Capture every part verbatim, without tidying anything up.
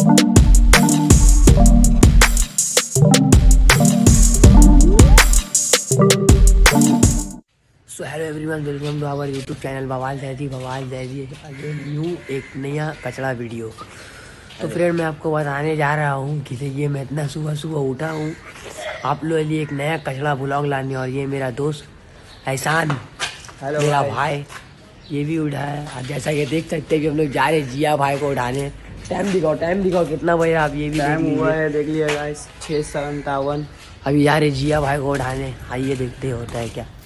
So hello everyone, welcome to our YouTube channel बवाल दहदी बवाल दहदी न्यू एक नया कचड़ा वीडियो। तो फ्रेंड, मैं आपको बताने जा रहा हूँ कि ये मैं इतना सुबह सुबह उठा हूँ आप लोगों के लिए एक नया कचड़ा ब्लॉग लाने। और ये मेरा दोस्त एहसान, मेरा भाई, ये भी उठा है। आप जैसा कि देख सकते हैं कि हम लोग जा रहे हैं जिया भाई को उठाने। टाइम दिखाओ, टाइम दिखाओ कितना बजे। आप ये भी टाइम हुआ है, देख लिया गाइस, छः सत्तावन। अभी जा रहे जिया भाई को उठाने। आइए देखते होता है क्या।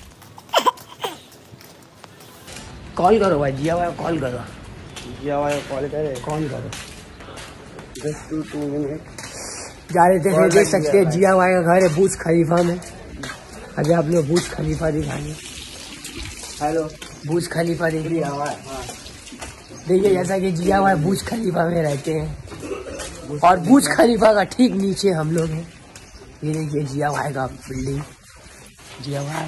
कॉल करो भाई, जिया भाई कॉल करो। जिया भाई कॉल करे, कॉल करो। जस्ट टू टू मिनट जा रहे थे, देख सकते हैं जिया भाई का घर है बुर्ज खलीफा में। अभी आप लोग बुर्ज खलीफा दिखाएंगे। हेलो, बुर्ज खलीफा देख लिया। हाँ, देखिए जैसा कि जिया भाई बुर्ज खलीफा में रहते हैं और बुर्ज खलीफा का ठीक नीचे हम लोग हैं। ये देखिए जिया भाई का बिल्डिंग। जिया भाई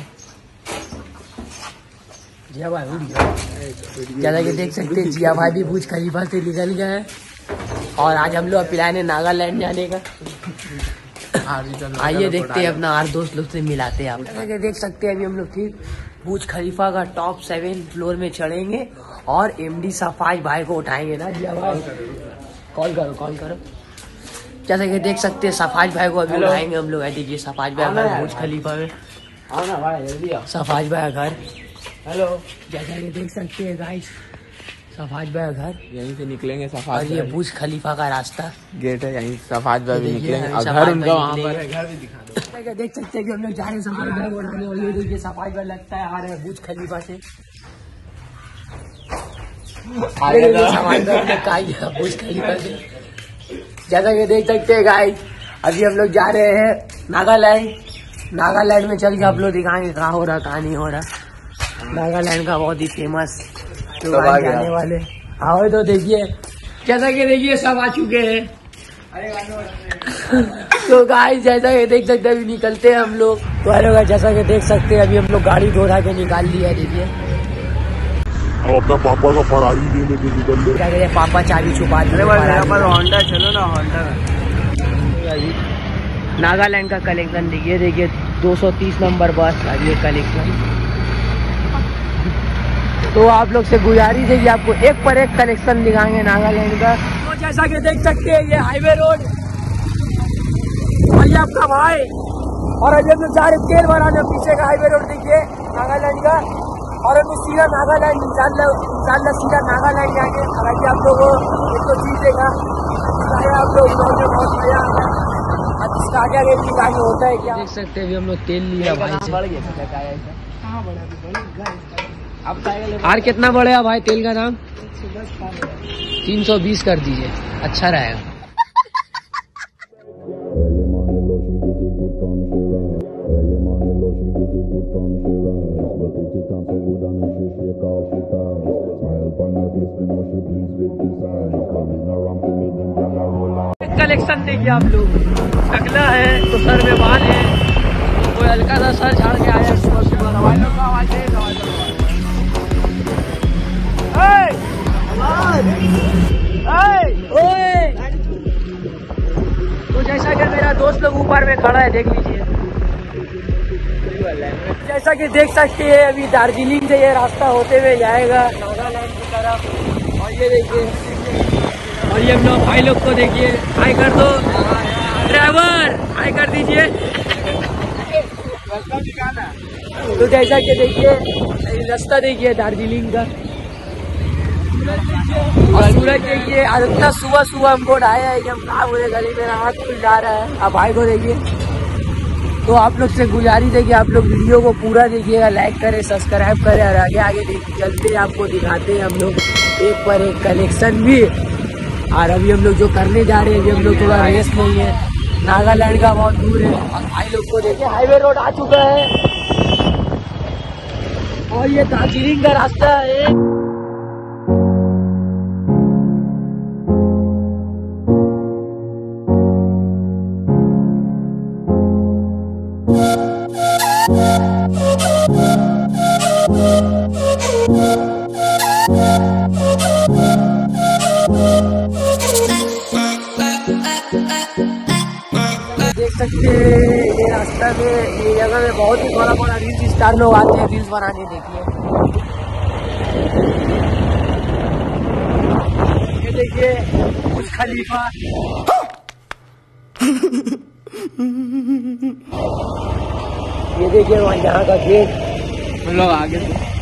जिया भाई उड़ गया। जैसा कि देख सकते हैं जिया भाई भी बुर्ज खलीफा से निकल गए हैं। और आज हम लोग प्लान है नागालैंड जाने का। आइए देखते हैं, अपना आर दोस्त लोग से मिलाते हैं। आप जैसा कि देख सकते हैं अभी हम लोग ठीक बुर्ज खलीफा का टॉप सेवन फ्लोर में चढ़ेंगे और एमडी सफाज भाई को उठाएंगे ना जिया भाई। कॉल करो, कॉल करो। जैसा कि देख सकते हैं सफाज भाई को अभी उठाएंगे हम लोग। देखिए सफाज भाई घर बुर्ज खलीफा में। सफाज भाई घर। हेलो, जैसा कि देख सकते हैं गाइस, सफाज भाई घर यहीं से निकलेंगे। और सफाज ये बुर्ज खलीफा का रास्ता गेट है, यहीं सफाज भाई भी निकलेंगे। और सफाज घर भाई उनका वहाँ निकलेंगे। पर है, घर भी दिखा दो। देख सकते हैं कि हम लोग जा रहे हैं सफाज भाई को उठाने। और ये देखिए सफाज भाई लगता है आ रहे हैं बुर्ज खलीफा से। सफाज भाई बुर्ज खलीफा से। जैसा कि देख सकते हैं गाइस, अभी हम लोग जा रहे हैं नागालैंड। नागालैंड में चल के आप लोग दिखाएंगे कहाँ हो रहा कहाँ नहीं हो रहा। नागालैंड का बहुत ही फेमस लोग जाने वाले। आओ तो देखिए, जैसा कि देखिए सब आ चुके हैं। तो गाइस जैसा कि देख सकते हैं अभी निकलते हैं हम लोग। तो हेलो गाइस, जैसा कि देख सकते हैं अभी हम लोग गाड़ी धोरा के निकाल लिया है। देखिए अपना पापा का पढ़ाई लेने के निकल ले। क्या कहते हैं, पापा चाबी छुपा दिए। होंडा चलो ना, होंडा नागालैंड का कलेक्शन देखिए। देखिए दो सौ तीस नंबर बस अभी ये कलेक्शन। तो आप लोग से गुजारिश है कि आपको एक पर एक कलेक्शन दिखाएंगे नागालैंड का। तो जैसा कि देख सकते हैं ये हाईवे रोड और ये आपका भाई। और अभी हम जा रहे तेल भराने। पीछे का हाईवे रोड देखिए नागालैंड का। और अभी सीधा नागालैंड इंशाल्लाह सीधा नागालैंड जाके हालांकि आप लोगों को एक तो चीज देगा आप लोग बहुत मजा आता है। इसका आगे आगे भी आगे होता है क्या देख सकते हैं। अभी हम लोग तेल लिया भाई से। और कितना बढ़ेगा भाई तेल का दाम? तीन सौ बीस कर दीजिए, अच्छा रहेगा। कलेक्शन देखिए आप लोग, टकला है तो सर में बाल है, कोई हल्का सा सर झाड़ के आया सुबह सुबह। तो जैसा कि मेरा दोस्त लोग ऊपर में खड़ा है देख लीजिए। जैसा कि देख सकते हैं अभी दार्जिलिंग से ये रास्ता होते हुए जाएगा नागालैंड की तरफ। और ये देखिए, और ये हम लोग भाई लोग को देखिए, हाई कर दो ड्राइवर, हाई कर दीजिए। तो जैसा कि देखिए रास्ता देखिए दार्जिलिंग का। और सूरज देखिए, आज इतना सुबह सुबह हमको उठाया है कि हम कहा बोले गली मेरा हाथ खुल जा रहा है। आप भाई को देखिए। तो आप लोग से गुजारिश है कि आप लोग वीडियो को पूरा देखिएगा, लाइक करें, सब्सक्राइब करें और आगे आगे देखिए चलते आपको दिखाते हैं हम लोग एक पर एक कलेक्शन भी। और अभी हम लोग जो करने जा रहे हैं, अभी हम लोग थोड़ा रेस्ट नहीं है, नागालैंड का बहुत दूर है। और भाई लोग को देखिए हाईवे रोड आ चुका है और ये दार्जिलिंग का रास्ता है। सकते हैं ये रास्ता में, ये जगह में बहुत ही बड़ा बड़ा रील्स स्टार लोग आते हैं रील्स बनाने। देखिए ये देखिए बुर्ज खलीफा। ये देखिए वहाँ यहाँ का गेट, हम लोग आगे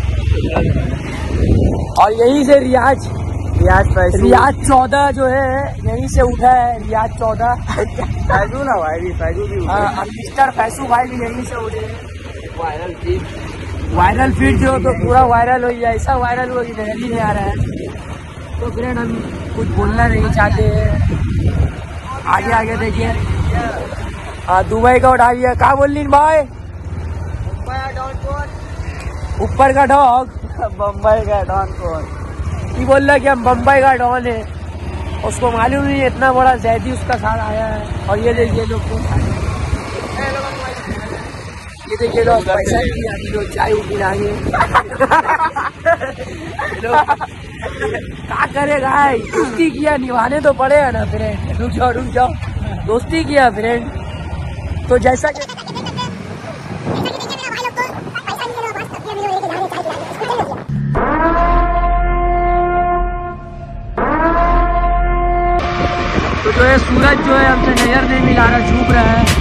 और यहीं से रियाज रियाज फैजू रियाज चौदह जो है यहीं से उठा है। रियाज चौदह फैजू ना भाई, फैजू भी हाँ, मिस्टर फैसू भाई भी यहीं से उठे हैं। वायरल फीड वायरल फीड जो तो पूरा वायरल हो गया, ऐसा वायरल हुआ कि नजर ही नहीं आ रहा है। तो फ्रेंड हम कुछ बोलना नहीं चाहते हैं, आगे आगे देखिए। हाँ दुबई का उठा लिया, कहाँ बोल रही भाई? ऊपर का डॉग बम्बई का डॉन कौन? ये बोल रहा है कि हम बम्बई का डॉन है, उसको मालूम नहीं इतना बड़ा जैदी उसका साथ आया है। और ये देखिए लोग कौन खा रहे हैं, ये देखिए लोग पैसा नहीं आती, लोग चाय पिलाएंगे। क्या करेगा, दोस्ती किया निभाने तो पड़ेगा ना फ्रेंड। रुक जाओ रुक जाओ, दोस्ती किया फ्रेंड तो जैसा कि तो जो है सूरज जो है हमसे नजर नहीं मिला रहा, झुक रहा है।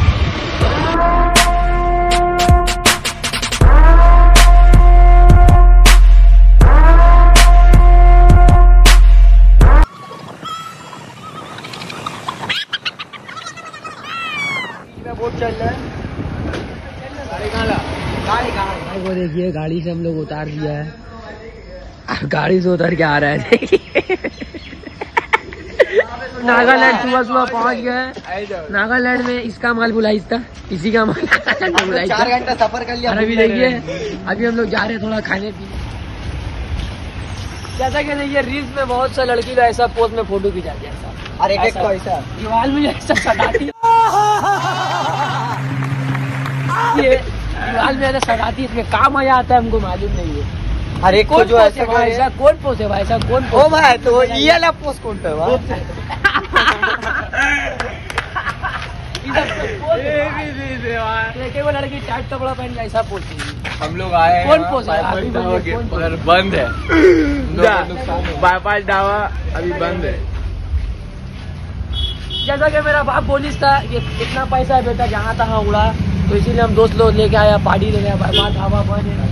बोट चल रहा है, गाड़ी वो देखिए गाड़ी से हम लोग उतार दिया है, गाड़ी से उतर के आ रहा है। देखिए नागालैंड सुबह सुबह पहुंच गए। नागालैंड में इसका माल बुलाई था, इसी का माल बुलाई था। चार घंटा सफर कर लिया। अभी देखिए अभी हम लोग जा रहे हैं थोड़ा खाने पीने। जैसा कि देखिए रील्स में बहुत सा लड़की का ऐसा पोज में फोटो खिंचाती है ऐसा, अरे एक एक को ऐसा दीवार में ऐसा सटाती है, ये दीवार में ऐसा सटाती है, इसमें काम मजा आता है हमको मालूम नहीं है। हर एक को जो ऐसा करे। ऐसा कौन पोस है भाई, ऐसा कौन ओ भाई तो ये वाला पोस्ट कौन था भाई? वो लड़की टाइट कपड़ा पहन के ऐसा पोस हम लोग आए कौन पोस है? पर बंद है, बाईपास ढाबा अभी बंद है। जैसा कि मेरा बाप बोलिस था ये कितना पैसा है बेटा जहाँ तहाँ उड़ा, तो इसीलिए हम दोस्त लोग लेके आया, पार्टी लेके आया, बाईपास ढाबा बंद है।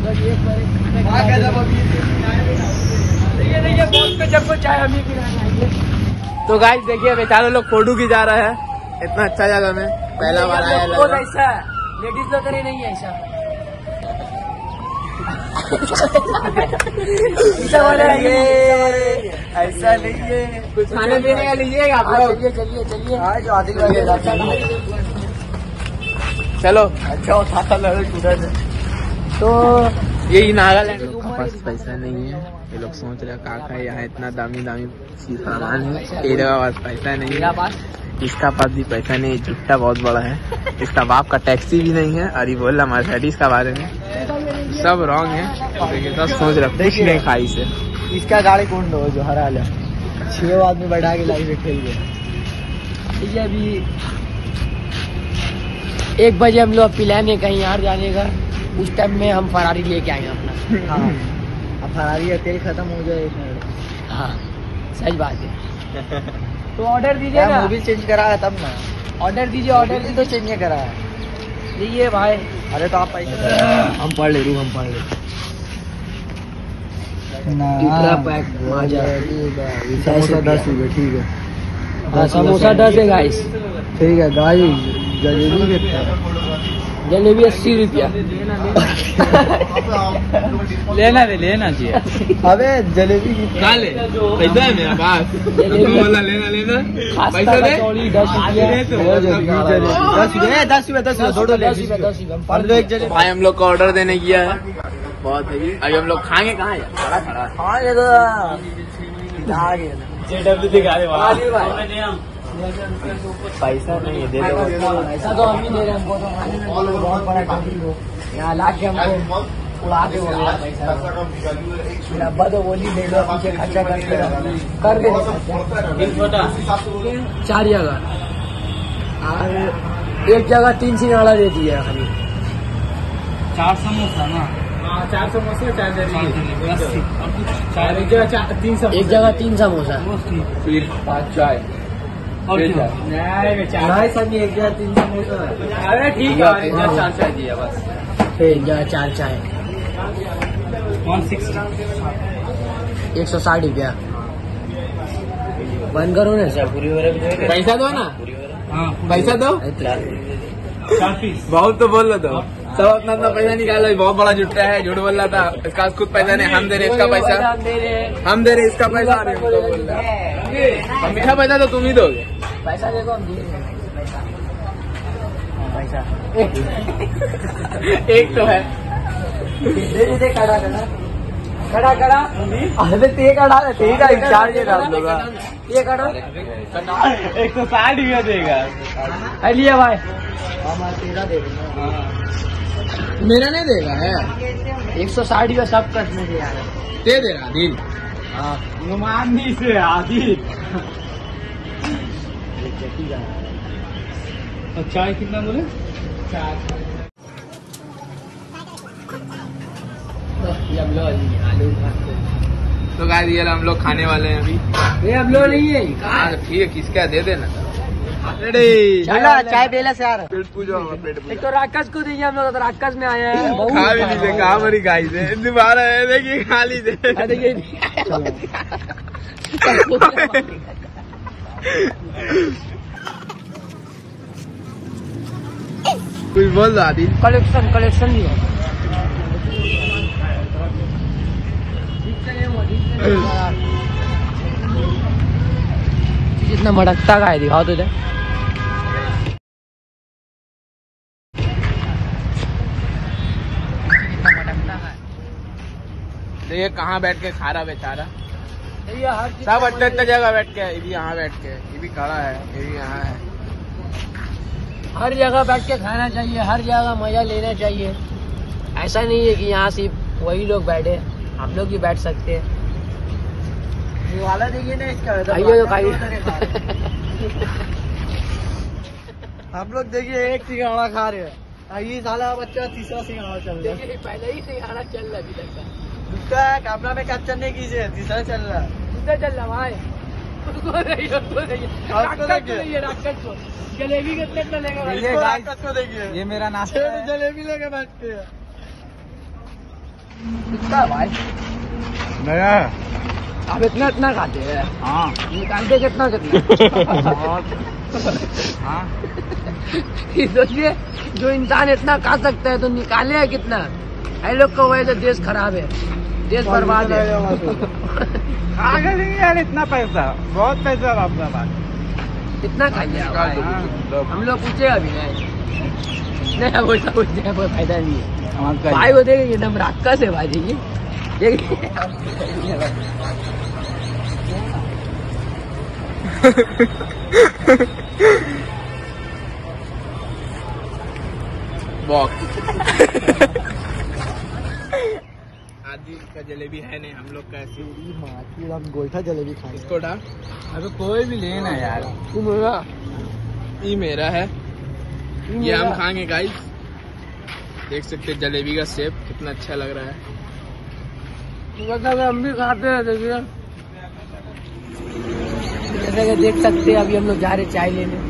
देखिए बोल पे जब को चाय हम ही पिलाएंगे। तो गाइस देखिए बेचारे लोग फोटो खिंचा रहे हैं, इतना अच्छा जगह में पहला बार आया लग रहा है। ऐसा लेडीज लोग करे नहीं है ऐसा। ऐसा नहीं है, कुछ खाने पीने का लीजिएगा आप लोग? चलिए चलिए चलिए जो आदिल चलो। अच्छा उठाता लड़े तो यही नागालैंड के पास पैसा नहीं है, ये लोग सोच रहे काका यहाँ इतना दामी दामी सामान है, तेरे पास पैसा नहीं है, पास इसका पास भी पैसा नहीं, जुट्टा बहुत बड़ा है, इसका बाप का टैक्सी भी नहीं है, और ये बोल रहा मर्सिडीज का बारे में सब रॉन्ग है। सब सोच रहे कुछ नहीं खाई से। इसका गाड़ी कौन दो जो हरा ले छह आदमी बैठा के लाइव खेल गए। ये अभी एक बजे हम लोग प्लान है कहीं यार जाने का, उस टाइम में हम फरारी लेके आएंगे अपना। हाँ अब फरारी का तेल खत्म हो जाए इसमें। हाँ सही बात है। तो ऑर्डर दीजिए ना, मोबिल चेंज करा है तब ना। ऑर्डर दीजिए, ऑर्डर तो चेंज नहीं करा है। दीजिए भाई। अरे तो आप पैसे हम पढ़ ले रू हम पढ़ ले पैक समोसा दस रुपये ठीक है। समोसा दस है गाइस, ठीक है गाइस। जलेबी कितना? जलेबी अस्सी रुपया। लेना दे लेना चाहिए। अबे जलेबी कितना ले? पैसा है मेरा पास, वाला लेना लेना पैसा दे। दस रुपया दस रुपये दस रुपये दस रुपये थोड़ा ले। भाई हम लोग का ऑर्डर देने किया है, बहुत है। अभी हम लोग खाएंगे कहाँ है? खड़ा खड़ा खाएंगे तो जेडब्ल्यू दिखा रहे पैसा नहीं है, दे दो। ऐसा तो हम ही दे रहे हैं, हमको तो खाने में बहुत बड़ा टॉपिक हो यहाँ ला के हमको उड़ा के बोल रहा पैसा। डब्बा तो बोली दे दो, पीछे खर्चा करके कर दे चार जगह। और एक जगह तीन सिंघाड़ा दे दिया खाली। चार समोसा ना? हाँ चार समोसे चार जलेबी और कुछ चाय एक जगह चार तीन समोसे एक जगह तीन समोसा। फिर पाँच चाय और क्या? चाय सब एक जगह तीन समोसा। अरे ठीक है एक जगह चार चाय दिया बस। फिर एक जगह चार चाय वन सिक्सटी एक सौ साठ रुपया। बंद करो ना सर। पैसा दो ना। हाँ पैसा दो। चार पीस। बहुत तो बोल रहा था सब अपना अपना पैसा निकाल रहा। बहुत बड़ा जुट्टा है, झूठ बोल रहा था। इसका खुद पैसा नहीं, हम दे रहे इसका पैसा, हम दे रहे इसका पैसा। मीठा पैसा तो तुम ही दोगे। पैसा देखो हम दिए पैसा एक तो है दे दे खड़ा खड़ा खड़ा खड़ा। अरे ते खड़ा ते का चार्ज होगा ये खड़ा एक सौ साठ रुपया देगा। लिया भाई तेरा दे देना। मेरा नहीं देगा है एक सौ साठ रुपया सब कट में दिया दे दे रहा दिल। नुमानी से आदि। और चाय कितना बोले? आलू तो गाइस ये हम लोग खाने वाले हैं अभी। ये अब लो नहीं है। हाँ ठीक है किसका दे देना। चाय चाय बेला से आ रहा। पेट पूजा होगा पेट पूजा। एक तो राक्षस को दीजिए हम लोग तो राक्षस में आए हैं। खा भी लीजिए कहा मरी गाई से दोबारा है देखिए खा लीजिए। कुछ बोल दो आदि। कलेक्शन कलेक्शन भी है। कितना मटकता का है दिखाओ तुझे। देखिए कहाँ बैठ के खा रहा बेचारा। ये हर सब अट्टे अट्टे जगह बैठ के, ये भी यहाँ बैठ के, ये भी खड़ा है, ये भी यहाँ है। हर जगह बैठ के खाना चाहिए, हर जगह मजा लेना चाहिए। ऐसा नहीं है कि यहाँ सिर्फ वही लोग बैठे, हम लोग भी बैठ सकते हैं। ये वाला देखिए ना इसका आइए तो खाइए। हम लोग देखिए एक सिंघाड़ा खा रहे हैं, ये साला बच्चा तीसरा सिंघाड़ा चल रहा है। पहले ही सिंघाड़ा चल रहा अभी तक का। दूसरा कैमरा में कैप्चर नहीं कीजिए, तीसरा चल रहा है। दूसरा चल रहा भाई। राक्षस को जलेबी कितना लेगा? ये राक्षस को देखिए, ये मेरा नाश्ता है। जलेबी लेके बैठते हैं। कितना भाई नया आप इतना इतना खाते हैं? हाँ निकालते कितना कितना? हाँ सोचिए जो इंसान इतना खा सकता है तो निकाले कितना? ऐ लोग को वजह से देश खराब है, देश बर्बाद है। आगे नहीं यार इतना पैसा, बहुत पैसा आपका पास। कितना खाइए आप? हम लोग पूछे अभी नहीं नहीं वो सब पूछते हैं, कोई फायदा नहीं है भाई। वो देखिए एकदम राक्षस है भाई जी। आदि का जलेबी है नहीं, हम लोग का ऐसे हम गोईठा जलेबी खाए। इसको डाल। अबे कोई भी लेना यार। तू मेरा ये मेरा है, ये हम खाएंगे गाइस। देख सकते हैं जलेबी का शेप कितना अच्छा लग रहा है। मतलब हम भी खाते हैं। देखिए जैसा कि देख सकते हैं अभी हम लोग जा रहे चाय लेने।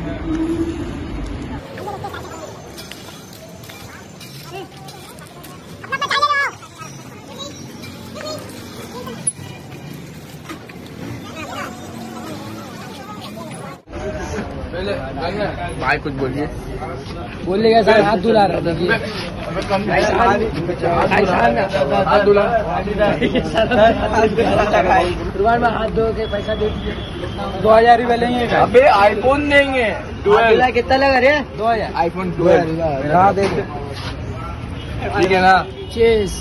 भाई कुछ बोलिए। बोलेगा सर हाथ धुला रहा था। हाथ धुला दुकान में हाथ धो के पैसा दे दीजिए। दो हजार रुपये लेंगे। अबे आईफोन देंगे। कितना लगा रे? दो हजार आईफोन ट्वेल्व। हाँ देख ठीक है ना। चेस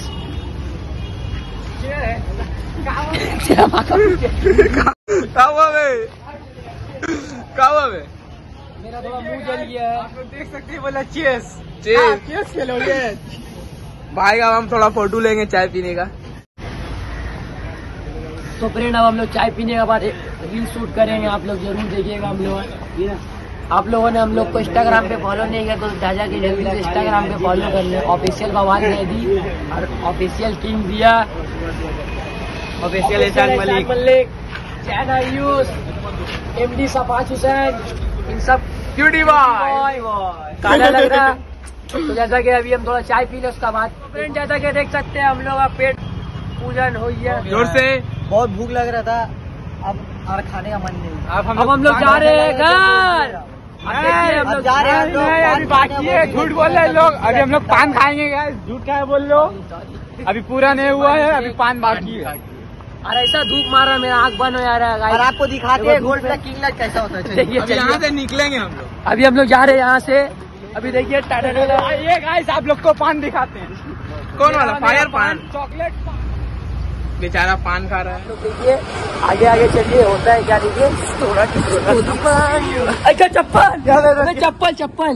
मेरा थोड़ा मुंह जल गया है। आप लोग देख सकते हैं, बोला चेस चेस चेस खेलोगे। भाई अब हम थोड़ा फोटो लेंगे चाय पीने का। तो फ्रेंड अब हम लोग चाय पीने के बाद रील शूट करेंगे, आप लोग जरूर देखिएगा। हम लोग आप लोगों ने हम लोग को इंस्टाग्राम पे फॉलो नहीं किया तो जाजा के जल्दी से इंस्टाग्राम पे फॉलो कर ले। ऑफिशियल बवाल मेहदी और ऑफिशियल किंग दिया, ऑफिशियल एहसान मलिक, चैन आयुष, एमडी सफाज हुसैन, इन सब क्यूटी बॉय काला लग रहा। तो जैसा कि अभी हम थोड़ा चाय पी ले उसका बाद फ्रेंड, जैसा कि देख सकते हैं हम लोग का पेट पूजन हो गया जोर से। बहुत भूख लग रहा था, अब और खाने का मन नहीं। अब अब हम लोग जा रहे हैं घर। हम लोग जा रहे हैं, अभी बाकी है, झूठ बोल रहे हैं लोग। अभी हम लोग पान खाएंगे गाइस, झूठ क्या है बोल लो, अभी पूरा नहीं हुआ है, अभी पान बाकी है। और ऐसा धूप मार रहा है, मेरा आँख बंद हो जा रहा है। और आपको दिखाते हैं गोल्ड का किंग लाइट कैसा होता है। अभी यहाँ से निकलेंगे हम लोग। अभी हम लोग जा रहे हैं यहाँ से। अभी देखिए ये गाइस आप लोग को पान दिखाते हैं। कौन वाला? फायर पान, चॉकलेट पान। बेचारा पान खा रहा है। तो देखिए आगे आगे चलिए, होता है क्या देखिए। अच्छा चप्पल, चप्पल चप्पल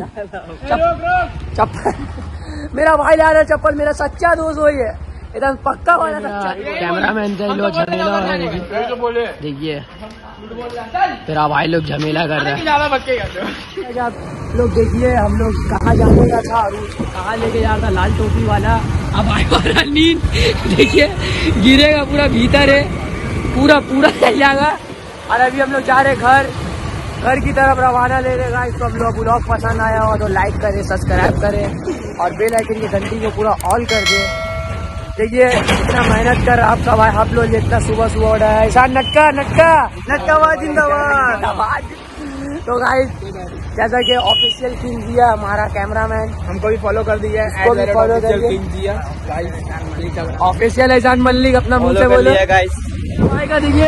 चप्पल मेरा भाई ला रहा है चप्पल, मेरा सच्चा दोस्त वही है, एकदम पक्का वाला सच्चा। कैमरा मैन का लोग झमेला हो रहा है, देखिए मेरा भाई लोग झमेला कर रहा है। ज्यादा बच्चे करते आप लोग देखिए हम लोग कहाँ जाने का था और उसको कहाँ लेके जा रहा था लाल टोपी वाला। अब आए वाला नींद देखिए गिरेगा पूरा, भीतर है पूरा पूरा चल जाएगा। और अभी हम लोग जा रहे घर घर की तरफ रवाना ले रहे गाइस। तो हम लोग ब्लॉग पसंद आया हो तो लाइक करें, सब्सक्राइब करें और बेल आइकन की घंटी को पूरा ऑल कर दे। देखिए इतना मेहनत कर आपका भाई, आप लोग इतना सुबह सुबह उठा है। ईशान नटका नटका नटकाबाद जिंदाबाद। तो गाइस जैसा कि ऑफिशियल किंग दिया हमारा कैमरामैन, हमको भी फॉलो कर दिया है, भी फॉलो कर दिया ऑफिशियल एहसान मलिक। अपना मुंह से बोलो गाइस। भाई का देखिए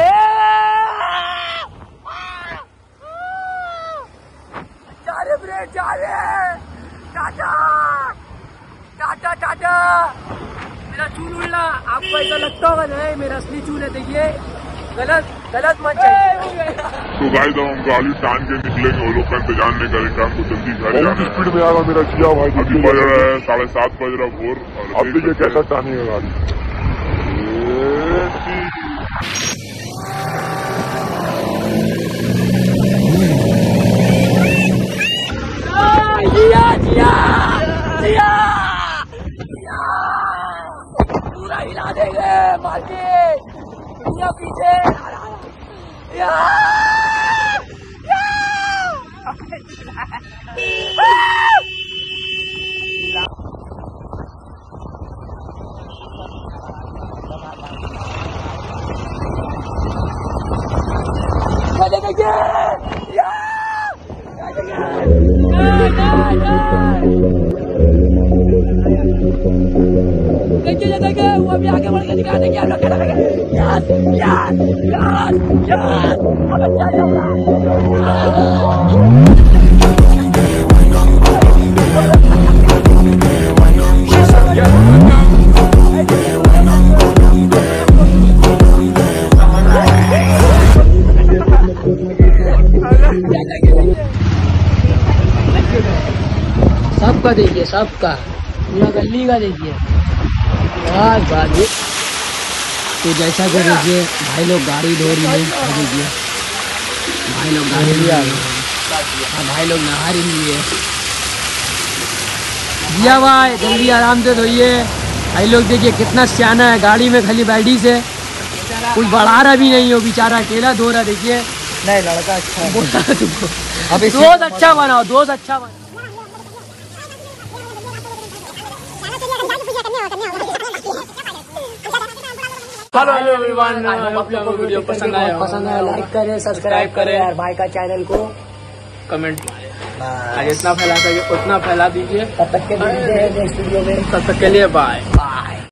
जा रहे ब्रेड, जा रहे टाटा टाटा टाटा। मेरा चूल उड़ना आपको ऐसा लगता होगा नहीं, मेरा असली चूल है। देखिए गलत गलत मत चाहिए। तो गाइस हम गाड़ी टान के निकलेंगे, वो लोग का इंतजार नहीं करेंगे, हमको जल्दी घर जाना है। स्पीड में आ रहा मेरा जिया भाई, अभी बज रहा है साढ़े सात बज रहा भोर। अब देखिए कैसा टानेगा गाड़ी। जिया जिया जिया पूरा हिला देंगे मार के, पूरा पीछे या, या। देखिए देखिए वो अभी आगे बढ़ के दिखा देंगे हम लोग क्या करेंगे। यार यार यार यार बहुत अच्छा लग सबका देखिए, सबका पूरा गली का देखिए। बात बात तो जैसा कि देखिए भाई लोग गाड़ी धो रही है, देखिए भाई लोग गाड़ी भी आ गए, भाई लोग नहा रही है। जिया भाई जल्दी आराम से धोइए। भाई लोग देखिए कितना सियाना है, गाड़ी में खाली बैठी से कुछ बढ़ा रहा भी नहीं हो, बेचारा अकेला धो रहा। देखिए नहीं लड़का अच्छा है, बोला तुमको अब दोस्त अच्छा बनाओ, दोस्त अच्छा बनाओ। हेलो हेलो एवरीवन, आप लोगों को वीडियो पसंद आया पसंद आया लाइक करें, सब्सक्राइब करें और भाई का चैनल को कमेंट जितना फैला सके उतना फैला दीजिए। तब तक के लिए नेक्स्ट वीडियो में, तब तक के लिए बाय।